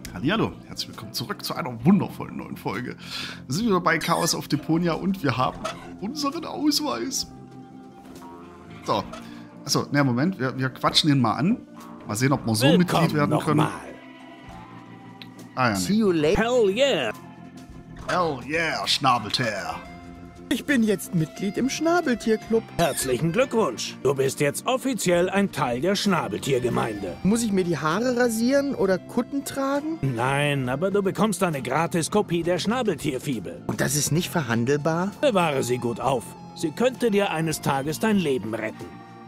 Hallihallo, herzlich willkommen zurück zu einer wundervollen neuen Folge. Wir sind wieder bei Chaos auf Deponia und wir haben unseren Ausweis. So, achso, ne, Moment, wir quatschen ihn mal an. Mal sehen, ob wir so Mitglied werden können. Ah ja, See you later. Hell yeah! Hell yeah, Schnabeltier. Ich bin jetzt Mitglied im Schnabeltierclub. Herzlichen Glückwunsch. Du bist jetzt offiziell ein Teil der Schnabeltiergemeinde. Muss ich mir die Haare rasieren oder Kutten tragen? Nein, aber du bekommst eine Gratis-Kopie der Schnabeltierfibel. Und das ist nicht verhandelbar? Bewahre sie gut auf. Sie könnte dir eines Tages dein Leben retten.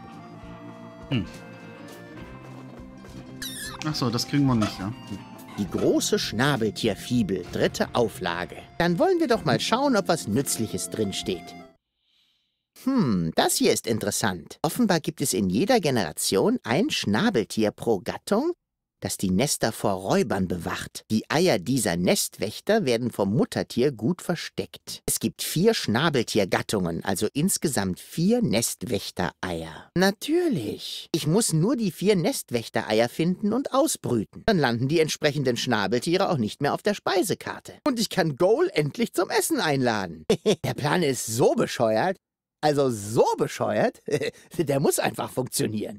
Achso, das kriegen wir nicht, ja. Die große Schnabeltierfibel, 3. Auflage. Dann wollen wir doch mal schauen, ob was Nützliches drinsteht. Das hier ist interessant. Offenbar gibt es in jeder Generation ein Schnabeltier pro Gattung, das die Nester vor Räubern bewacht. Die Eier dieser Nestwächter werden vom Muttertier gut versteckt. Es gibt 4 Schnabeltiergattungen, also insgesamt 4 Nestwächtereier. Natürlich. Ich muss nur die 4 Nestwächtereier finden und ausbrüten. Dann landen die entsprechenden Schnabeltiere auch nicht mehr auf der Speisekarte. Und ich kann Goal endlich zum Essen einladen. Der Plan ist so bescheuert, also so bescheuert, der muss einfach funktionieren.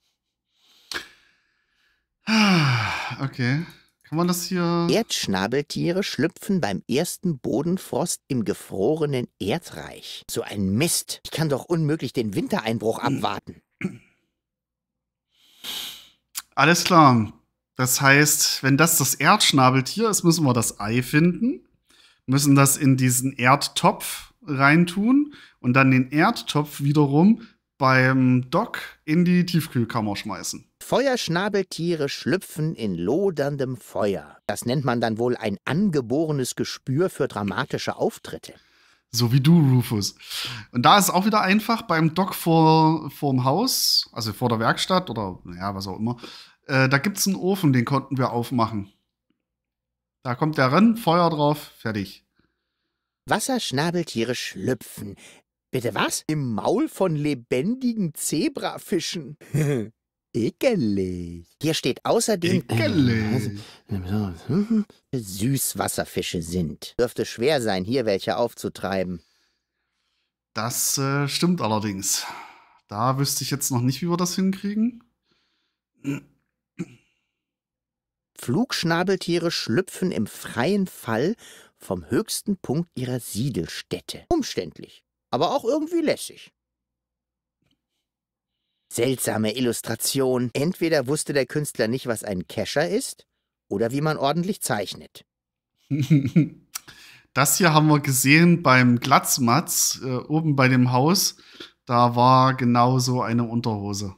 Okay. Kann man das hier... Erdschnabeltiere schlüpfen beim ersten Bodenfrost im gefrorenen Erdreich. So ein Mist. Ich kann doch unmöglich den Wintereinbruch abwarten. Alles klar. Das heißt, wenn das Erdschnabeltier ist, müssen wir das Ei finden, müssen das in diesen Erdtopf reintun und dann den Erdtopf wiederum beim Doc in die Tiefkühlkammer schmeißen. Feuerschnabeltiere schlüpfen in loderndem Feuer. Das nennt man dann wohl ein angeborenes Gespür für dramatische Auftritte. So wie du, Rufus. Und da ist es auch wieder einfach, beim Doc vorm Haus, also vor der Werkstatt oder ja, was auch immer, da gibt's einen Ofen, den konnten wir aufmachen. Da kommt der ran, Feuer drauf, fertig. Wasserschnabeltiere schlüpfen. Bitte was? Im Maul von lebendigen Zebrafischen. Ekelig. Hier steht außerdem, Ekelig. Süßwasserfische sind. Dürfte schwer sein, hier welche aufzutreiben. Das stimmt allerdings. Da wüsste ich jetzt noch nicht, wie wir das hinkriegen. Flugschnabeltiere schlüpfen im freien Fall vom höchsten Punkt ihrer Siedelstätte. Umständlich, aber auch irgendwie lässig. Seltsame Illustration. Entweder wusste der Künstler nicht, was ein Kescher ist, oder wie man ordentlich zeichnet. Das hier haben wir gesehen beim Glatzmatz, oben bei dem Haus. Da war genau so eine Unterhose.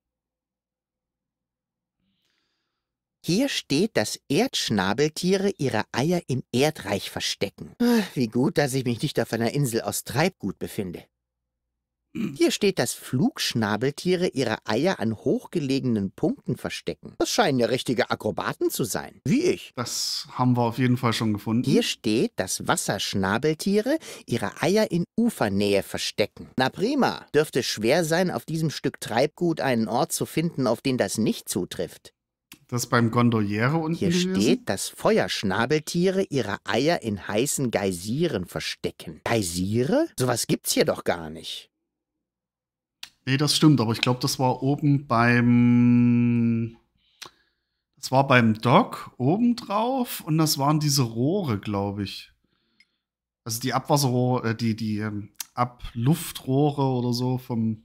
Hier steht, dass Erdschnabeltiere ihre Eier im Erdreich verstecken. Wie gut, dass ich mich nicht auf einer Insel aus Treibgut befinde. Hier steht, dass Flugschnabeltiere ihre Eier an hochgelegenen Punkten verstecken. Das scheinen ja richtige Akrobaten zu sein, wie ich. Das haben wir auf jeden Fall schon gefunden. Hier steht, dass Wasserschnabeltiere ihre Eier in Ufernähe verstecken. Na prima, dürfte schwer sein, auf diesem Stück Treibgut einen Ort zu finden, auf den das nicht zutrifft. Das ist beim Gondoliere unten Hier gewesen. steht, dass Feuerschnabeltiere ihre Eier in heißen Geysiren verstecken. Geysire? Sowas gibt's hier doch gar nicht. Nee, das stimmt, aber ich glaube, das war oben beim. Das war beim Dock oben drauf und das waren diese Rohre, glaube ich. Also die Abwasserrohre, die Abluftrohre oder so vom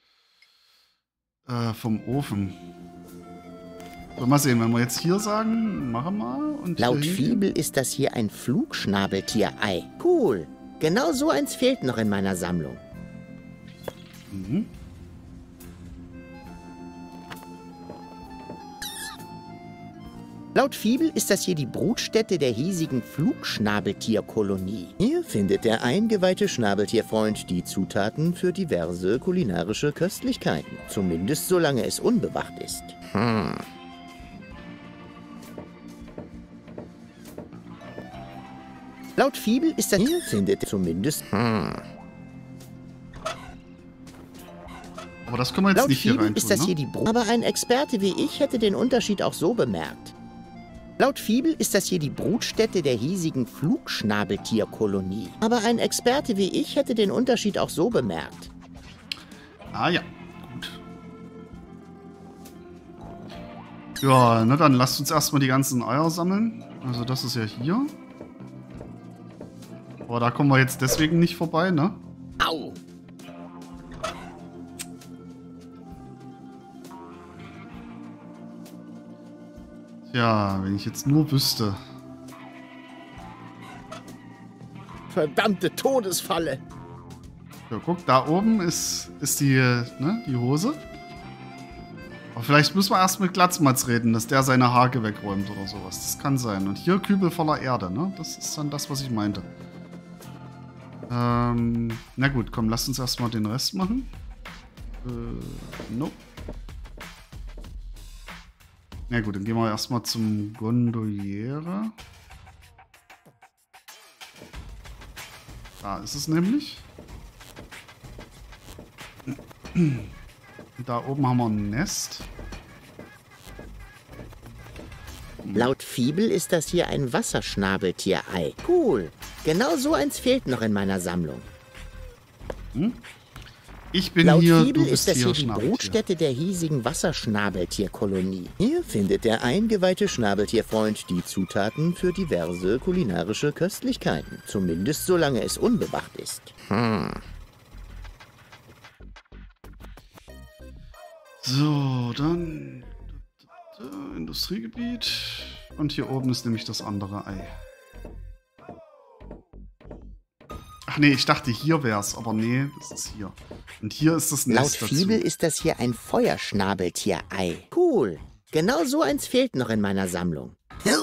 Ofen. So, mal sehen, wenn wir jetzt hier sagen, machen wir. Und Laut hier Fibel ist das hier ein Flugschnabeltier-Ei. Cool. Genau so eins fehlt noch in meiner Sammlung. Mhm. Laut Fibel ist das hier die Brutstätte der hiesigen Flugschnabeltierkolonie. Hier findet der eingeweihte Schnabeltierfreund die Zutaten für diverse kulinarische Köstlichkeiten. Zumindest solange es unbewacht ist. Laut Fibel ist das hier findet zumindest. Aber das können wir jetzt Laut nicht hier Fibel rein ist tun, das ne? hier die Brut. Aber ein Experte wie ich hätte den Unterschied auch so bemerkt. Laut Fibel ist das hier die Brutstätte der hiesigen Flugschnabeltierkolonie. Aber ein Experte wie ich hätte den Unterschied auch so bemerkt. Ah ja, gut. Ja, na dann lasst uns erstmal die ganzen Eier sammeln. Also das ist ja hier. Aber da kommen wir jetzt deswegen nicht vorbei, ne? Au! Ja, wenn ich jetzt nur wüsste. Verdammte Todesfalle! Ja, guck, da oben ist die, ne, die Hose. Aber vielleicht müssen wir erst mit Glatzmatz reden, dass der seine Haare wegräumt oder sowas. Das kann sein. Und hier Kübel voller Erde, ne? Das ist dann das, was ich meinte. Na gut, komm, lass uns erstmal den Rest machen. Nope. Na gut, dann gehen wir erstmal zum Gondoliere. Da ist es nämlich. Da oben haben wir ein Nest. Laut Fibel ist das hier ein Wasserschnabeltierei. Cool. Genau so eins fehlt noch in meiner Sammlung. Ich bin Laut hier, Fibel du bist ist das hier die Schnabeltier. Brutstätte der hiesigen Wasserschnabeltierkolonie. Hier findet der eingeweihte Schnabeltierfreund die Zutaten für diverse kulinarische Köstlichkeiten. Zumindest solange es unbewacht ist. So, dann Industriegebiet. Und hier oben ist nämlich das andere Ei. Ach nee, ich dachte, hier wär's, aber nee, das ist hier. Und hier ist das Laut Nest dazu. Fibel ist das hier ein Feuerschnabeltierei. Cool. Genau so eins fehlt noch in meiner Sammlung.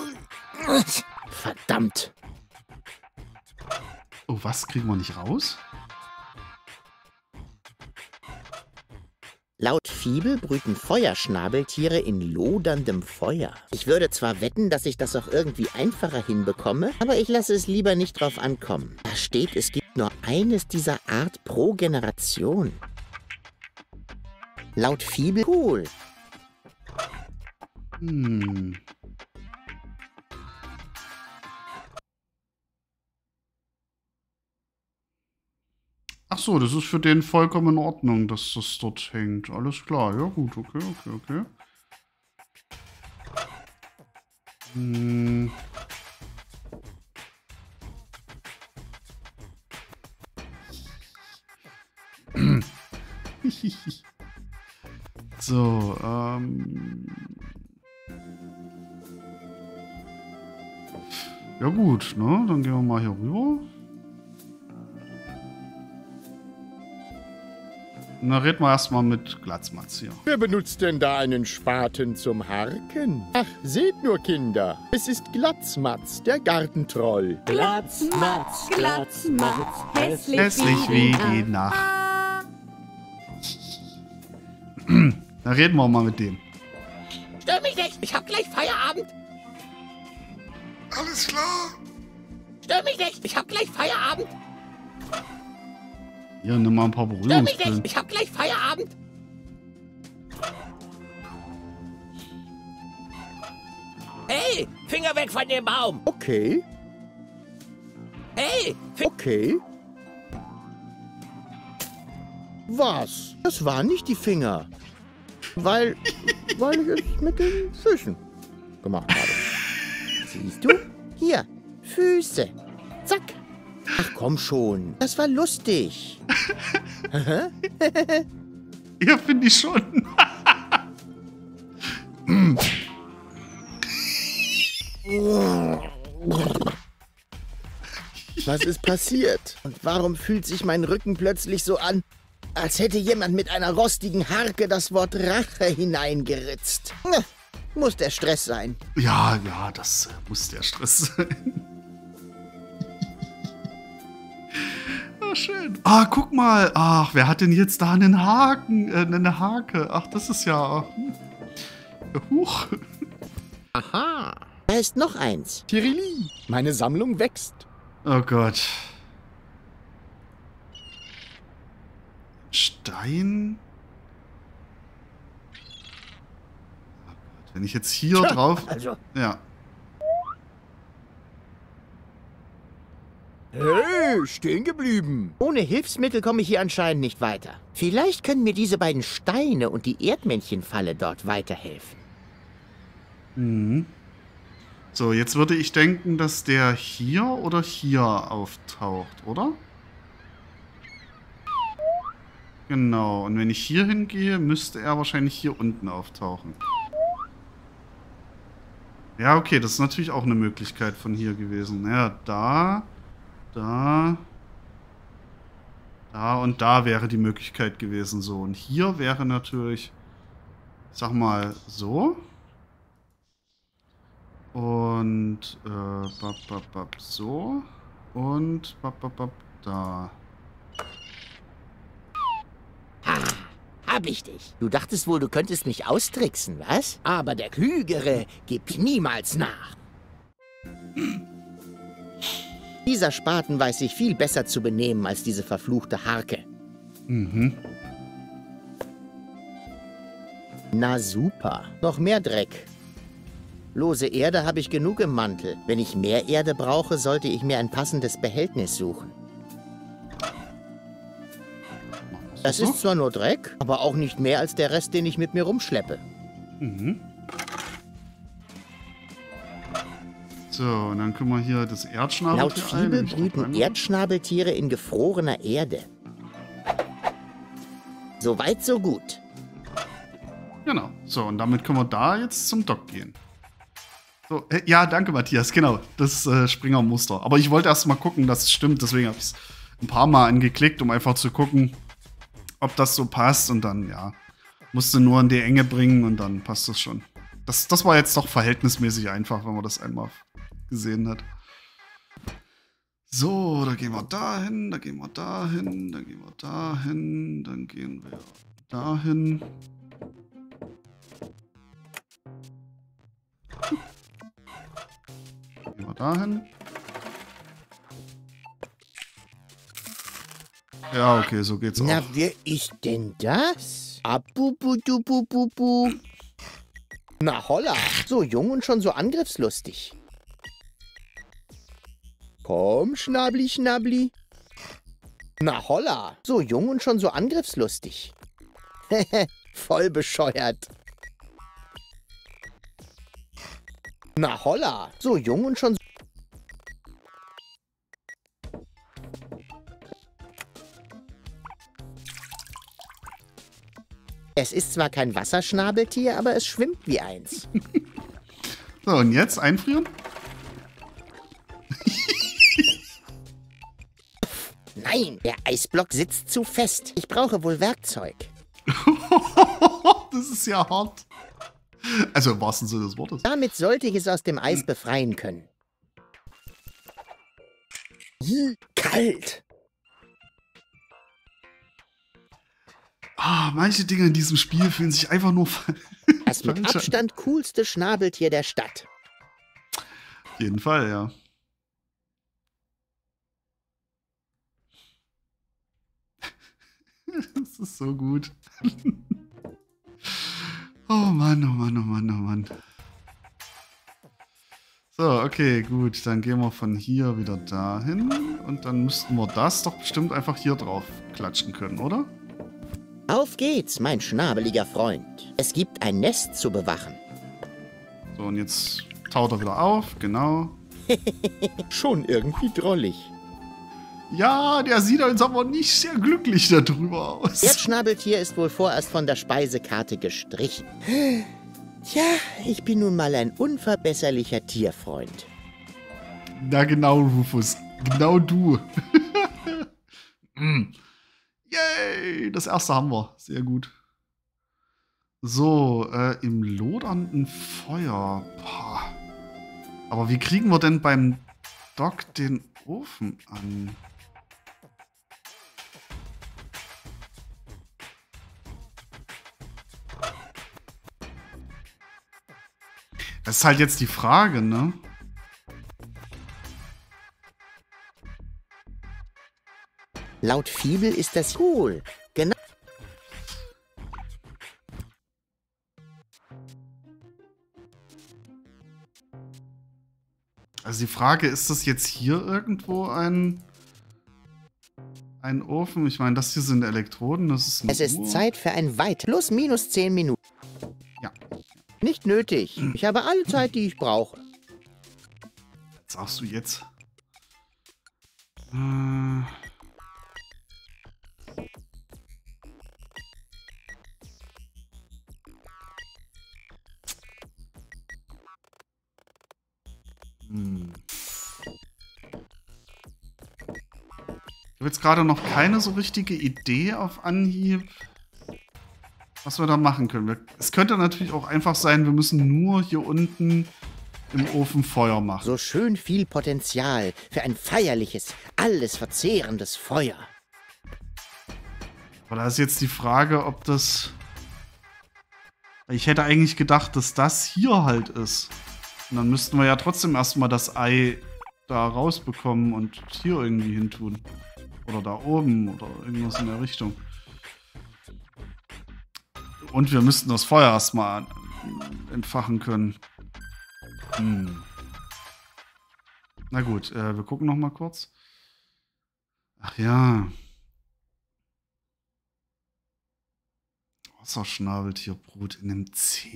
Verdammt. Oh, was? Kriegen wir nicht raus? Laut Fibel brüten Feuerschnabeltiere in loderndem Feuer. Ich würde zwar wetten, dass ich das auch irgendwie einfacher hinbekomme, aber ich lasse es lieber nicht drauf ankommen. Da steht, es gibt nur eines dieser Art pro Generation. Laut Fibel cool. Ach so, das ist für den vollkommen in Ordnung, dass das dort hängt. Alles klar, ja gut, okay. So, ja gut, ne? Dann gehen wir mal hier rüber. Na, reden wir erstmal mit Glatzmatz hier. Wer benutzt denn da einen Spaten zum Harken? Ach, seht nur, Kinder, es ist Glatzmatz, der Gartentroll. Glatzmatz, Glatzmatz, Hässlich wie die Nacht. Dann reden wir mal mit dem. Stör mich nicht, ich hab gleich Feierabend. Alles klar. Stör mich nicht, ich hab gleich Feierabend. Ja, nimm mal ein paar Berührungspillen. ich hab gleich Feierabend. Hey, Finger weg von dem Baum. Okay, Hey, okay. Was? Das waren nicht die Finger. Weil ich es mit den Füßen gemacht habe. Siehst du? Hier, Füße. Zack. Ach komm schon, das war lustig. Ja, finde ich schon. Was ist passiert? Und warum fühlt sich mein Rücken plötzlich so an, als hätte jemand mit einer rostigen Harke das Wort Rache hineingeritzt? Muss der Stress sein. Ja, das muss der Stress sein. Ah, schön. Ah, guck mal. Ach, wer hat denn jetzt da einen Haken? Eine Hake. Ach, das ist ja... Huch. Aha. Da ist noch eins. Tirili, meine Sammlung wächst. Oh Gott. Stein? Oh Gott, wenn ich jetzt hier drauf... Also, Ja. Hey, stehen geblieben. Ohne Hilfsmittel komme ich hier anscheinend nicht weiter. Vielleicht können mir diese beiden Steine und die Erdmännchenfalle dort weiterhelfen. Mhm. So, jetzt würde ich denken, dass der hier oder hier auftaucht, oder? Genau, und wenn ich hier hingehe, müsste er wahrscheinlich hier unten auftauchen. Ja, okay, das ist natürlich auch eine Möglichkeit von hier gewesen. Ja, da und da wäre die Möglichkeit gewesen so. Und hier wäre natürlich, ich sag mal, so. Und so. Und da. Hab ich dich. Du dachtest wohl, du könntest mich austricksen, was? Aber der Klügere gibt niemals nach. Dieser Spaten weiß sich viel besser zu benehmen als diese verfluchte Harke. Mhm. Na super. Noch mehr Dreck. Lose Erde habe ich genug im Mantel. Wenn ich mehr Erde brauche, sollte ich mir ein passendes Behältnis suchen. Das ist zwar nur Dreck, aber auch nicht mehr als der Rest, den ich mit mir rumschleppe. Mhm. So, und dann können wir hier das Erdschnabeltier Laut Fibel brüten Erdschnabeltiere in gefrorener Erde. Soweit, so gut. Genau. So, und damit können wir da jetzt zum Dock gehen. So, ja, danke, Matthias. Genau, das Springer-Muster. Aber ich wollte erst mal gucken, dass es stimmt. Deswegen habe ich es ein paar Mal angeklickt, um einfach zu gucken, ob das so passt. Und dann, ja, musste nur in die Enge bringen und dann passt das schon. Das war jetzt doch verhältnismäßig einfach, wenn man das einmal gesehen hat. So, da gehen wir dahin, da gehen wir dahin, da gehen wir dahin, dann gehen wir dahin. Gehen wir dahin. Ja, okay, so geht's Na, auch. wer ist denn das? Abubudubububu. Na holla, so jung und schon so angriffslustig. Komm, Schnabli, Schnabli. Na holla, so jung und schon so angriffslustig. Voll bescheuert. Na holla, so jung und schon so... Es ist zwar kein Wasserschnabeltier, aber es schwimmt wie eins. So, und jetzt einfrieren? Nein, der Eisblock sitzt zu fest. Ich brauche wohl Werkzeug. Das ist ja hart. Also im wahrsten Sinne des Wortes. Damit sollte ich es aus dem Eis befreien können. Kalt. Ah, manche Dinge in diesem Spiel fühlen sich einfach nur Das mit falsch an. Abstand coolste Schnabeltier der Stadt. Auf jeden Fall, ja. Das ist so gut. Oh Mann, oh Mann, oh Mann, oh Mann. So, okay, gut. Dann gehen wir von hier wieder dahin. Und dann müssten wir das doch bestimmt einfach hier drauf klatschen können, oder? Auf geht's, mein schnabeliger Freund. Es gibt ein Nest zu bewachen. So, und jetzt taut er wieder auf, genau. Schon irgendwie drollig. Ja, der sieht jetzt aber nicht sehr glücklich darüber aus. Erdschnabeltier ist wohl vorerst von der Speisekarte gestrichen. Tja, ich bin nun mal ein unverbesserlicher Tierfreund. Na genau, Rufus. Genau du. Yay, das erste haben wir. Sehr gut. So, im lodernden Feuer. Boah. Aber wie kriegen wir denn beim Dock den Ofen an? Das ist halt jetzt die Frage, ne? Laut Fibel ist das cool. Genau. Also die Frage, ist das jetzt hier irgendwo ein Ofen? Ich meine, das hier sind Elektroden, das ist eine Es ist Uhr. Zeit für ein plus minus 10 Minuten. Ja. Nicht nötig. Ich habe alle Zeit, die ich brauche. Was sagst du jetzt? Ich habe jetzt gerade noch keine so richtige Idee auf Anhieb, was wir da machen können. Es könnte natürlich auch einfach sein, wir müssen nur hier unten im Ofen Feuer machen. So schön viel Potenzial für ein feierliches, alles verzehrendes Feuer. Aber da ist jetzt die Frage, ob das... Ich hätte eigentlich gedacht, dass das hier halt ist. Und dann müssten wir ja trotzdem erstmal das Ei da rausbekommen und hier irgendwie hin tun. Oder da oben oder irgendwas in der Richtung. Und wir müssten das Feuer erstmal entfachen können. Na gut, wir gucken noch mal kurz. Ach ja. Wasserschnabeltierbrut in einem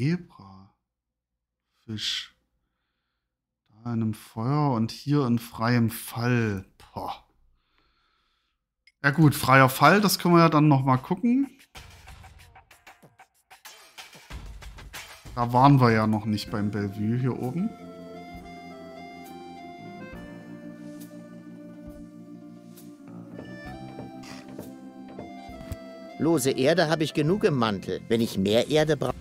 Zebrafisch. Da in einem Feuer und hier in freiem Fall. Boah. Ja gut, freier Fall, das können wir ja dann noch mal gucken. Da waren wir ja noch nicht beim Bellevue hier oben. Lose Erde habe ich genug im Mantel. Wenn ich mehr Erde brauche...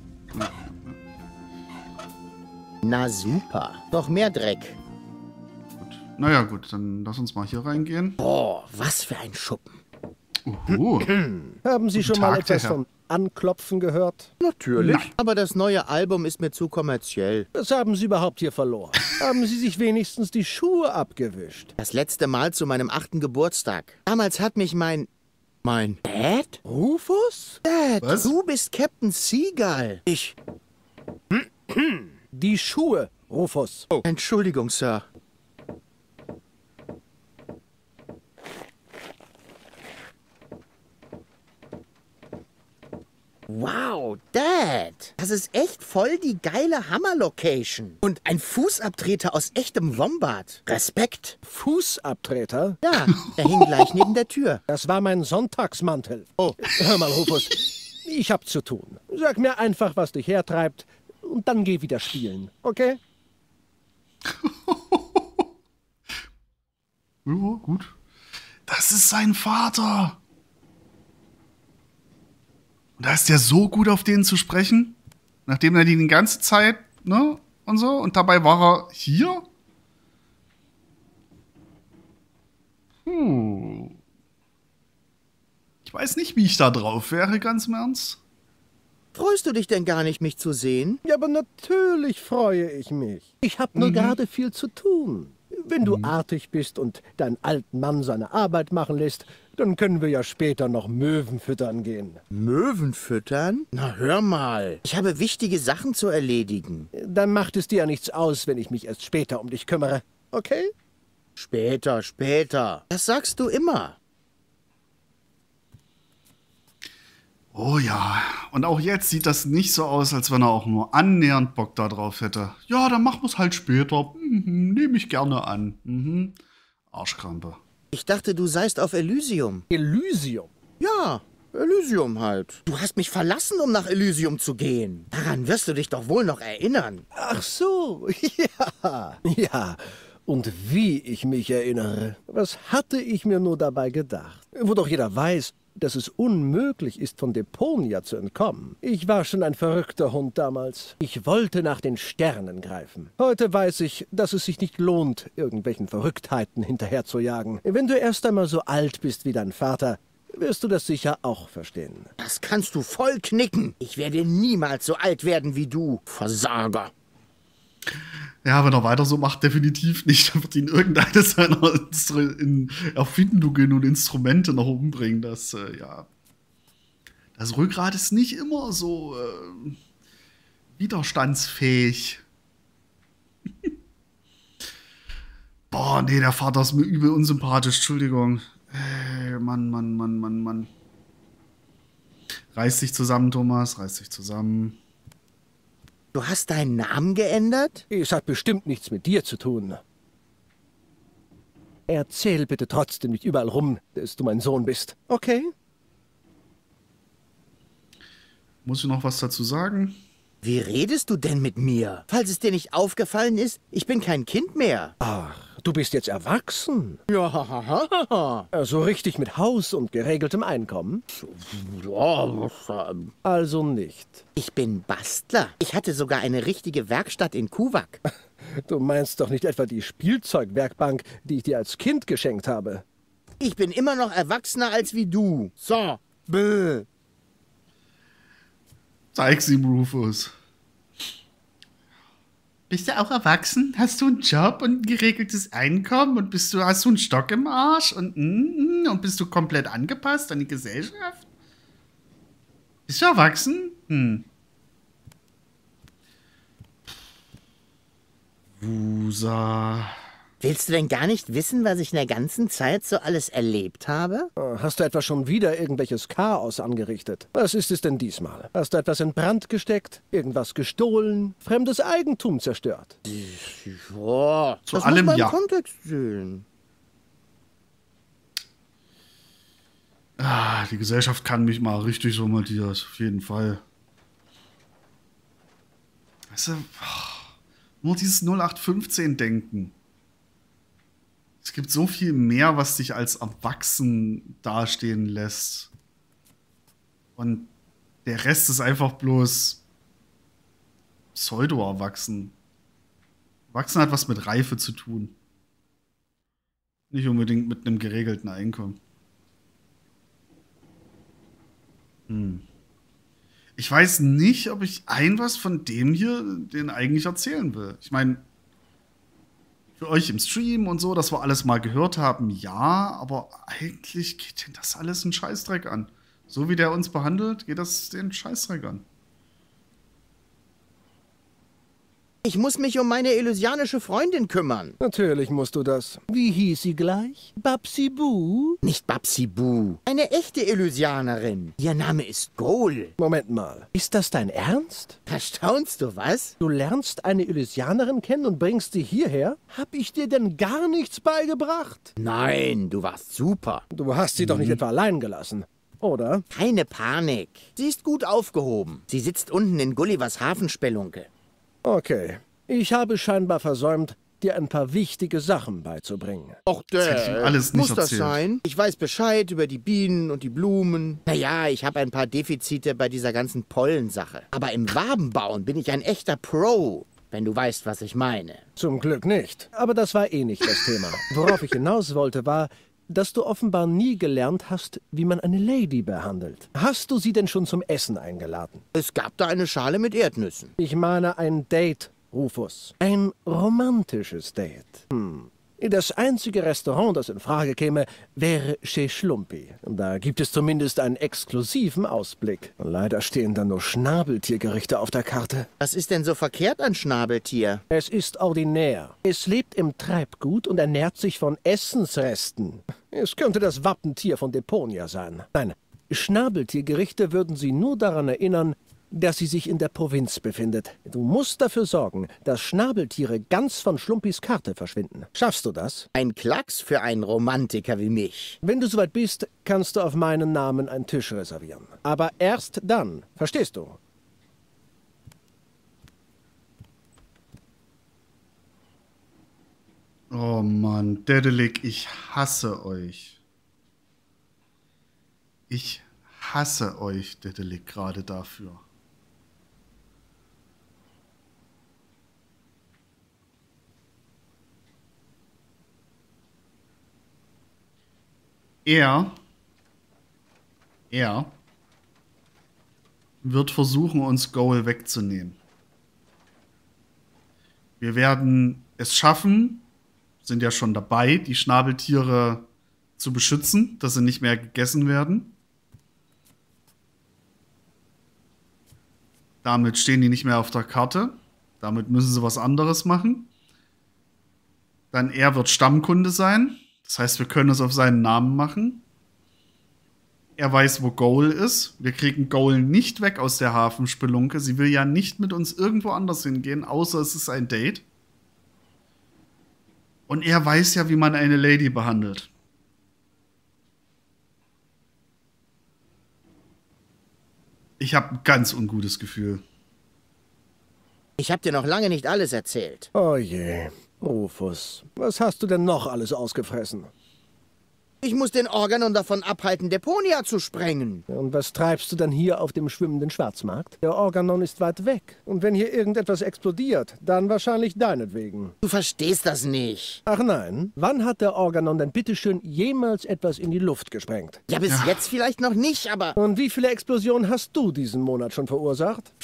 Na super. Noch mehr Dreck. Gut. Naja gut, dann lass uns mal hier reingehen. Boah, was für ein Schuppen. Haben Sie schon Tag, mal der etwas Herr. von Anklopfen gehört? Natürlich. Nein. Aber das neue Album ist mir zu kommerziell. Was haben Sie überhaupt hier verloren? Haben Sie sich wenigstens die Schuhe abgewischt? Das letzte Mal zu meinem 8. Geburtstag. Damals hat mich mein Dad? Rufus? Dad, Was? du bist Captain Seagull. Die Schuhe, Rufus. Entschuldigung, Sir. Wow, Dad, das ist echt voll die geile Hammer-Location. Und ein Fußabtreter aus echtem Wombat. Respekt. Fußabtreter? Ja, er hing gleich neben der Tür. Das war mein Sonntagsmantel. Oh, hör mal, Rufus. Ich hab zu tun. Sag mir einfach, was dich hertreibt, und dann geh wieder spielen, okay? Ja, gut. Das ist sein Vater. Und da ist der so gut, auf den zu sprechen. Nachdem er die ganze Zeit, ne, und so. Und dabei war er hier. Ich weiß nicht, wie ich da drauf wäre, ganz im Ernst. Freust du dich denn gar nicht, mich zu sehen? Ja, aber natürlich freue ich mich. Ich hab nur gerade viel zu tun. Wenn du artig bist und deinen alten Mann seine Arbeit machen lässt, dann können wir ja später noch Möwen füttern gehen. Möwen füttern? Na, hör mal. Ich habe wichtige Sachen zu erledigen. Dann macht es dir ja nichts aus, wenn ich mich erst später um dich kümmere. Okay? Später, später. Das sagst du immer. Oh ja, und auch jetzt sieht das nicht so aus, als wenn er auch nur annähernd Bock da drauf hätte. Ja, dann machen wir es halt später. Nehme ich gerne an. Arschkrampe. Ich dachte, du seist auf Elysium. Elysium. Ja, Elysium halt. Du hast mich verlassen, um nach Elysium zu gehen. Daran wirst du dich doch wohl noch erinnern. Ach so, ja. Ja, und wie ich mich erinnere. Was hatte ich mir nur dabei gedacht? Wo doch jeder weiß, dass es unmöglich ist, von Deponia zu entkommen. Ich war schon ein verrückter Hund damals. Ich wollte nach den Sternen greifen. Heute weiß ich, dass es sich nicht lohnt, irgendwelchen Verrücktheiten hinterherzujagen. Wenn du erst einmal so alt bist wie dein Vater, wirst du das sicher auch verstehen. Das kannst du voll knicken. Ich werde niemals so alt werden wie du, Versager. Ja, wenn er weiter so macht, definitiv nicht. Dann wird ihn irgendeine seiner Erfindungen und Instrumente noch umbringen. Das Rückgrat ist nicht immer so widerstandsfähig. Oh, nee, der Vater ist mir übel unsympathisch. Entschuldigung. Mann. Reiß dich zusammen, Thomas. Reiß dich zusammen. Du hast deinen Namen geändert? Es hat bestimmt nichts mit dir zu tun. Erzähl bitte trotzdem nicht überall rum, dass du mein Sohn bist. Okay? Muss ich noch was dazu sagen? Wie redest du denn mit mir? Falls es dir nicht aufgefallen ist, ich bin kein Kind mehr. Ach, du bist jetzt erwachsen. Ja, Also richtig mit Haus und geregeltem Einkommen? Also nicht. ich bin Bastler. Ich hatte sogar eine richtige Werkstatt in Kuwak. Du meinst doch nicht etwa die Spielzeugwerkbank, die ich dir als Kind geschenkt habe? Ich bin immer noch erwachsener als wie du. So. Bäh. Zeig's ihm, Rufus. Bist du auch erwachsen? Hast du einen Job und ein geregeltes Einkommen? Und hast du einen Stock im Arsch? Und bist du komplett angepasst an die Gesellschaft? Bist du erwachsen? Wusa. Willst du denn gar nicht wissen, was ich in der ganzen Zeit so alles erlebt habe? Hast du etwa schon wieder irgendwelches Chaos angerichtet? Was ist es denn diesmal? Hast du etwas in Brand gesteckt? Irgendwas gestohlen? Fremdes Eigentum zerstört? Boah, Zu das allem muss man ja. im Kontext sehen. Die Gesellschaft kann mich mal richtig so, Matthias. Auf jeden Fall. Weißt du, nur dieses 0815-Denken. Es gibt so viel mehr, was dich als erwachsen dastehen lässt. Und der Rest ist einfach bloß pseudo-erwachsen. Erwachsen hat was mit Reife zu tun. Nicht unbedingt mit einem geregelten Einkommen. Ich weiß nicht, ob ich was von dem hier den eigentlich erzählen will. Ich meine, für euch im Stream und so, dass wir alles mal gehört haben, ja, aber eigentlich geht den das alles einen Scheißdreck an. So wie der uns behandelt, geht das den Scheißdreck an. Ich muss mich um meine elysianische Freundin kümmern. Natürlich musst du das. Wie hieß sie gleich? Babsi Boo? Nicht Babsi Boo. Eine echte Elysianerin. Ihr Name ist Goal. Moment mal. Ist das dein Ernst? Verstaunst du was? Du lernst eine Elysianerin kennen und bringst sie hierher? Hab ich dir denn gar nichts beigebracht? Nein, du warst super. Du hast sie doch nicht etwa allein gelassen, oder? Keine Panik. Sie ist gut aufgehoben. Sie sitzt unten in Gullivers Hafenspelunke. Okay. Ich habe scheinbar versäumt, dir ein paar wichtige Sachen beizubringen. Och, hätte ich ihm alles nicht muss das erzählt. sein? Ich weiß Bescheid über die Bienen und die Blumen. Naja, ich habe ein paar Defizite bei dieser ganzen Pollensache. Aber im Wabenbauen bin ich ein echter Pro, wenn du weißt, was ich meine. Zum Glück nicht. Aber das war eh nicht das Thema. Worauf ich hinaus wollte, war, dass du offenbar nie gelernt hast, wie man eine Lady behandelt. Hast du sie denn schon zum Essen eingeladen? Es gab da eine Schale mit Erdnüssen. Ich meine ein Date, Rufus. Ein romantisches Date. Das einzige Restaurant, das in Frage käme, wäre Chez Schlumpi. Da gibt es zumindest einen exklusiven Ausblick. Leider stehen da nur Schnabeltiergerichte auf der Karte. Was ist denn so verkehrt an Schnabeltier? Es ist ordinär. Es lebt im Treibgut und ernährt sich von Essensresten. Es könnte das Wappentier von Deponia sein. Nein, Schnabeltiergerichte würden Sie nur daran erinnern, dass sie sich in der Provinz befindet. Du musst dafür sorgen, dass Schnabeltiere ganz von Schlumpis Karte verschwinden. Schaffst du das? Ein Klacks für einen Romantiker wie mich. Wenn du soweit bist, kannst du auf meinen Namen einen Tisch reservieren. Aber erst dann. Verstehst du? Oh Mann, Dedelic, ich hasse euch. Ich hasse euch, Dedelic, gerade dafür. Er wird versuchen, uns Goal wegzunehmen. Wir werden es schaffen, sind ja schon dabei, die Schnabeltiere zu beschützen, dass sie nicht mehr gegessen werden. Damit stehen die nicht mehr auf der Karte. Damit müssen sie was anderes machen. Dann er wird Stammkunde sein. Das heißt, wir können es auf seinen Namen machen. Er weiß, wo Goal ist. Wir kriegen Goal nicht weg aus der Hafenspelunke. Sie will ja nicht mit uns irgendwo anders hingehen, außer es ist ein Date. Und er weiß ja, wie man eine Lady behandelt. Ich habe ein ganz ungutes Gefühl. Ich habe dir noch lange nicht alles erzählt. Oh je, Rufus, was hast du denn noch alles ausgefressen? Ich muss den Organon davon abhalten, Deponia zu sprengen. Und was treibst du dann hier auf dem schwimmenden Schwarzmarkt? Der Organon ist weit weg. Und wenn hier irgendetwas explodiert, dann wahrscheinlich deinetwegen. Du verstehst das nicht. Ach nein, wann hat der Organon denn bitteschön jemals etwas in die Luft gesprengt? Ja, bis jetzt vielleicht noch nicht, aber... Und wie viele Explosionen hast du diesen Monat schon verursacht?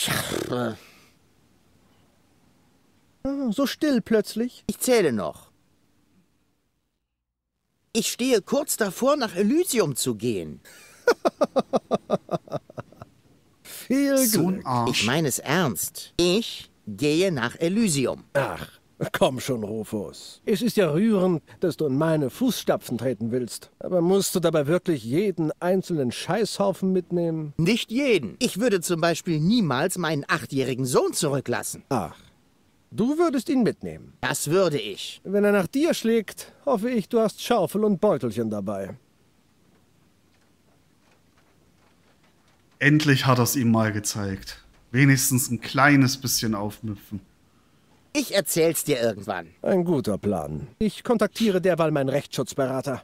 So still plötzlich. Ich zähle noch. Ich stehe kurz davor, nach Elysium zu gehen. Viel So Glück. ein Arsch. Ich meine es ernst. Ich gehe nach Elysium. Ach, komm schon, Rufus. Es ist ja rührend, dass du in meine Fußstapfen treten willst. Aber musst du dabei wirklich jeden einzelnen Scheißhaufen mitnehmen? Nicht jeden. Ich würde zum Beispiel niemals meinen 8-jährigen Sohn zurücklassen. Ach, du würdest ihn mitnehmen. Das würde ich. Wenn er nach dir schlägt, hoffe ich, du hast Schaufel und Beutelchen dabei. Endlich hat er es ihm mal gezeigt. Wenigstens ein kleines bisschen aufmüpfen. Ich erzähl's dir irgendwann. Ein guter Plan. Ich kontaktiere derweil meinen Rechtsschutzberater.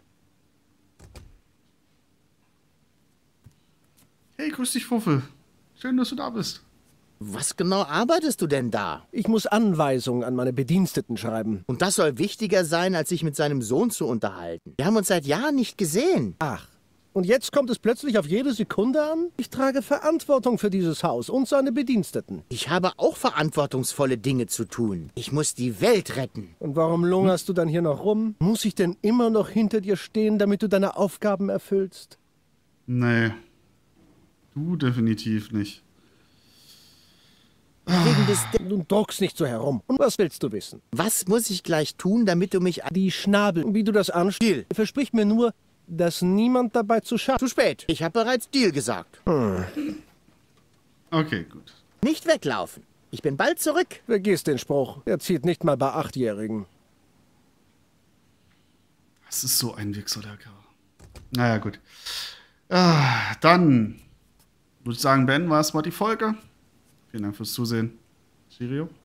Hey, grüß dich, Fuffel. Schön, dass du da bist. Was genau arbeitest du denn da? Ich muss Anweisungen an meine Bediensteten schreiben. Und das soll wichtiger sein, als sich mit seinem Sohn zu unterhalten. Wir haben uns seit Jahren nicht gesehen. Ach, und jetzt kommt es plötzlich auf jede Sekunde an? Ich trage Verantwortung für dieses Haus und seine Bediensteten. Ich habe auch verantwortungsvolle Dinge zu tun. Ich muss die Welt retten. Und warum lungerst du dann hier noch rum? Muss ich denn immer noch hinter dir stehen, damit du deine Aufgaben erfüllst? Nee. Du definitiv nicht. Wegen des... Du druckst nicht so herum. Und was willst du wissen? Was muss ich gleich tun, damit du mich... Die Schnabel, wie du das anstellst, versprich mir nur, dass niemand dabei zu schaden. Zu spät. Ich habe bereits Deal gesagt. Okay, gut. Nicht weglaufen. Ich bin bald zurück. Vergiss den Spruch. Er zieht nicht mal bei 8-Jährigen. Das ist so ein Wichser, der Kerl. Naja, gut. Dann würde ich sagen, beenden wir erstmal die Folge. Vielen Dank fürs Zusehen. Sirio?